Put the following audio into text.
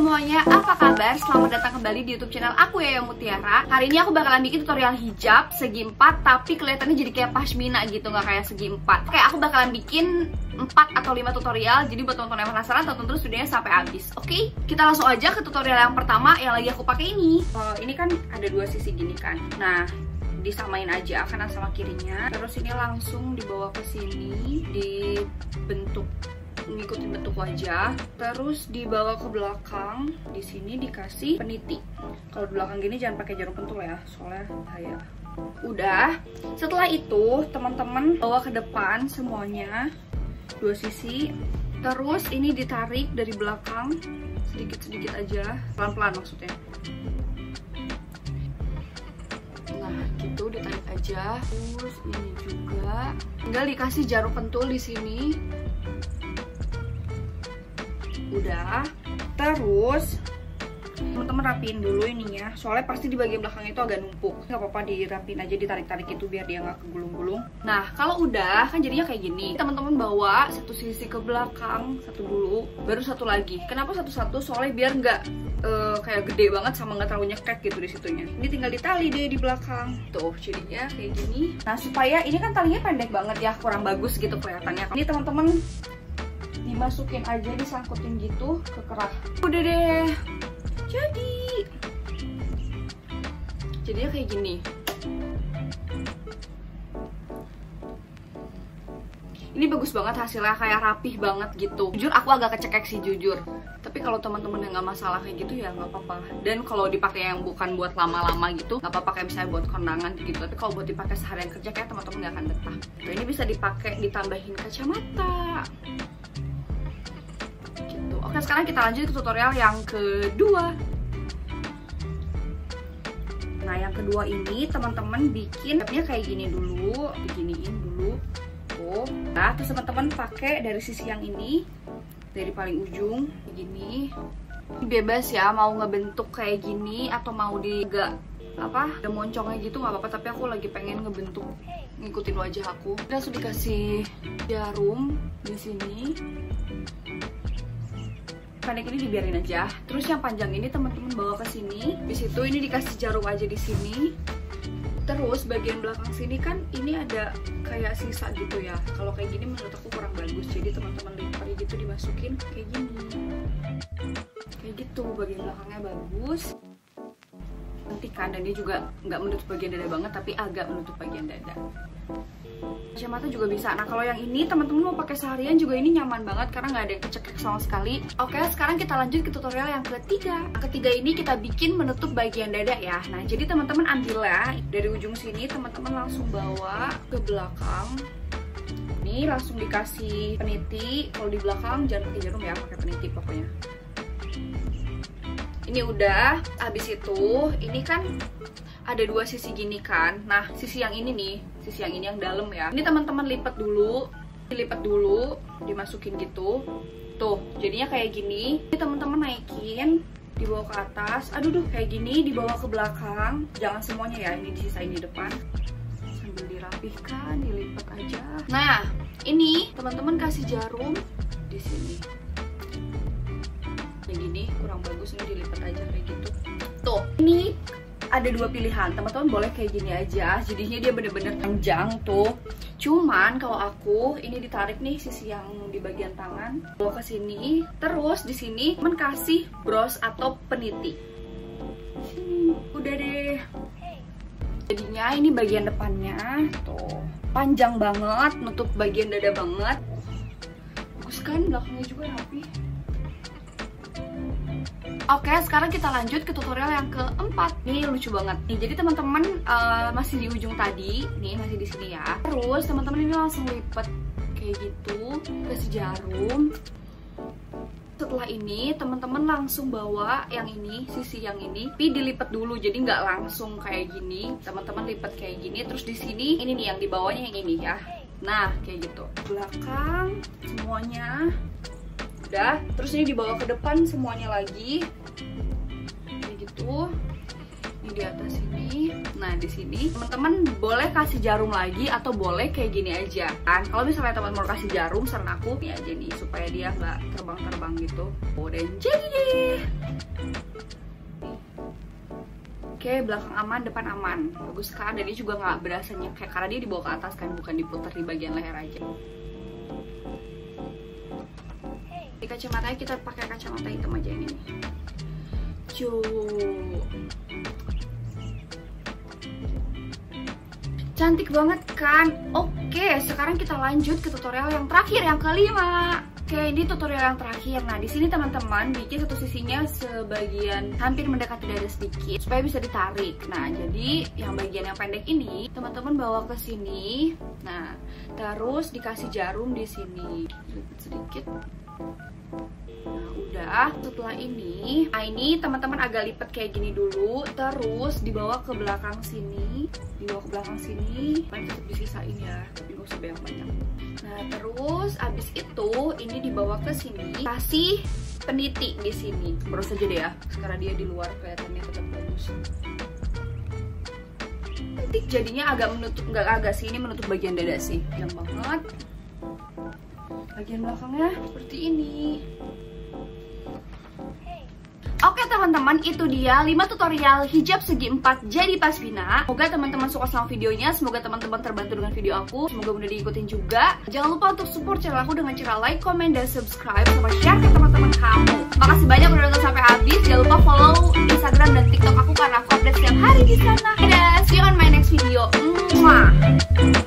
semuanya, apa kabar? Selamat datang kembali di YouTube channel aku ya, yang Mutiara. Hari ini aku bakalan bikin tutorial hijab segi 4, tapi kelihatannya jadi kayak pashmina gitu, nggak kayak segi 4. Oke, aku bakalan bikin 4 atau 5 tutorial. Jadi buat teman-teman yang penasaran, tonton terus videonya sampai habis. Oke, kita langsung aja ke tutorial yang pertama yang lagi aku pakai ini. Ini kan ada dua sisi gini kan. Nah, disamain aja kanan sama kirinya. Terus ini langsung dibawa ke sini, dibentuk, ngikutin bentuk wajah, terus dibawa ke belakang. Di sini dikasih peniti. Kalau di belakang gini jangan pakai jarum pentul ya, soalnya bahaya. Udah. Setelah itu teman-teman bawa ke depan semuanya, dua sisi. Terus ini ditarik dari belakang sedikit-sedikit aja, pelan-pelan maksudnya. Nah, gitu ditarik aja. Terus ini juga tinggal dikasih jarum pentul di sini. Udah. Terus teman-teman rapiin dulu ininya, soalnya pasti di bagian belakang itu agak numpuk. Nggak apa-apa, dirapiin aja, ditarik-tarik itu biar dia nggak kegulung-gulung. Nah, kalau udah kan jadinya kayak gini. Teman-teman bawa satu sisi ke belakang, satu dulu, baru satu lagi. Kenapa satu-satu? Soalnya biar nggak kayak gede banget sama nggak terlalu nyekek gitu di situnya. Ini tinggal ditali deh di belakang. Tuh, jadinya kayak gini. Nah, supaya ini kan talinya pendek banget ya, kurang bagus gitu kelihatannya. Ini teman-teman dimasukin aja, disangkutin gitu ke kerah. Udah deh. Jadinya kayak gini. Ini bagus banget hasilnya, kayak rapih banget gitu. Jujur aku agak kecekek sih jujur. Tapi kalau teman-teman yang nggak masalah kayak gitu ya nggak apa-apa. Dan kalau dipakai yang bukan buat lama-lama gitu nggak apa-apa, kayak misalnya buat kondangan gitu. Tapi kalau buat dipakai seharian kerja kayak teman-teman nggak akan betah. Nah, ini bisa dipakai ditambahin kacamata. Gitu. Oke, sekarang kita lanjut ke tutorial yang kedua. Nah, yang kedua ini teman-teman bikin tabnya kayak gini dulu, beginiin dulu. Tuh. Nah, terus teman-teman pakai dari sisi yang ini, dari paling ujung begini. Bebas ya, mau ngebentuk kayak gini atau mau ada moncongnya gitu nggak apa-apa, tapi aku lagi pengen ngebentuk ngikutin wajah aku. Langsung dikasih jarum di sini. Pendek ini dibiarin aja. Terus yang panjang ini teman-teman bawa ke sini. Di situ ini dikasih jarum aja di sini. Terus bagian belakang sini kan ini ada kayak sisa gitu ya. Kalau kayak gini menurut aku kurang bagus. Jadi teman-teman lipat gitu, dimasukin kayak gini. Kayak gitu, bagian belakangnya bagus. Nanti kan, dan dia juga nggak menutup bagian dada banget, tapi agak menutup bagian dada. Kacamata juga bisa. Nah, kalau yang ini teman-teman mau pakai seharian juga ini nyaman banget karena nggak ada yang kecekek sama sekali. Oke, sekarang kita lanjut ke tutorial yang ketiga. Yang ketiga ini kita bikin menutup bagian dada ya. Nah, jadi teman-teman ambil ya dari ujung sini, teman-teman langsung bawa ke belakang. Ini langsung dikasih peniti. Kalau di belakang jangan pakai jarum ya, pakai peniti pokoknya. Ini udah. Habis itu ini kan ada dua sisi gini kan. Nah, sisi yang ini nih, sisi yang ini yang dalam ya. Ini teman-teman lipat dulu, dilipat dulu, dimasukin gitu. Tuh, jadinya kayak gini. Ini teman-teman naikin, dibawa ke atas. Aduh duh, kayak gini dibawa ke belakang. Jangan semuanya ya, ini disisain di depan. Sambil dirapihkan, dilipat aja. Nah, ini teman-teman kasih jarum di sini. Kayak gini kurang bagus, ini dilipat aja kayak gitu. Tuh, ini ada dua pilihan, teman-teman boleh kayak gini aja, jadinya dia bener-bener panjang tuh. Cuman kalau aku ini ditarik nih sisi yang di bagian tangan, bawa ke sini, terus di sini kasih bros atau peniti. Udah deh. Jadinya ini bagian depannya tuh panjang banget, nutup bagian dada banget. Bagus kan, belakangnya juga rapi. Oke, sekarang kita lanjut ke tutorial yang keempat. Ini lucu banget nih. Jadi teman-teman masih di ujung tadi, nih masih di sini ya. Terus teman-teman ini langsung lipat kayak gitu, kasih jarum. Setelah ini teman-teman langsung bawa yang ini, sisi yang ini, tapi dilipat dulu. Jadi nggak langsung kayak gini. Teman-teman lipat kayak gini. Terus di sini ini nih yang di bawahnya yang ini ya. Nah, kayak gitu. Belakang semuanya. Udah, terus ini dibawa ke depan semuanya lagi kayak gitu, di atas ini. Nah di sini teman-teman boleh kasih jarum lagi atau boleh kayak gini aja kan. Kalau misalnya teman-teman mau kasih jarum, saran aku ini aja nih supaya dia nggak terbang-terbang gitu. Oh, dan jadi deh. Oke, belakang aman, depan aman, bagus kan? Dan dia juga nggak berasa nyengkek karena dia dibawa ke atas kan, bukan diputar di bagian leher aja. Di kacamatanya kita pakai kacamata hitam aja ini nih. Cantik banget kan? Oke, sekarang kita lanjut ke tutorial yang terakhir, yang kelima. Oke, ini tutorial yang terakhir. Nah, di sini teman-teman bikin satu sisinya sebagian hampir mendekati dada sedikit supaya bisa ditarik. Nah, jadi yang bagian yang pendek ini teman-teman bawa ke sini. Nah, terus dikasih jarum di sini sedikit. Nah, udah. Setelah ini, nah ini teman-teman agak lipat kayak gini dulu, terus dibawa ke belakang sini, tutup disisain ya, tapi nggak usah banyak. Nah, terus abis itu ini dibawa ke sini, kasih peniti di sini, terus aja deh ya, karena dia di luar kelihatannya tetap bagus. Peniti jadinya agak menutup, nggak agak sih, ini menutup bagian dada sih, yang banget. Bagian belakangnya seperti ini. Oke teman-teman, itu dia 5 tutorial hijab segi 4 jadi pasmina. Semoga teman-teman suka sama videonya, semoga teman-teman terbantu dengan video aku, semoga mudah diikutin juga. Jangan lupa untuk support channel aku dengan cara like, comment, dan subscribe, sama share ke teman-teman kamu. Makasih banyak udah nonton sampai habis. Jangan lupa follow Instagram dan TikTok aku karena aku update setiap hari di sana. Dadah, see you on my next video. Mwah.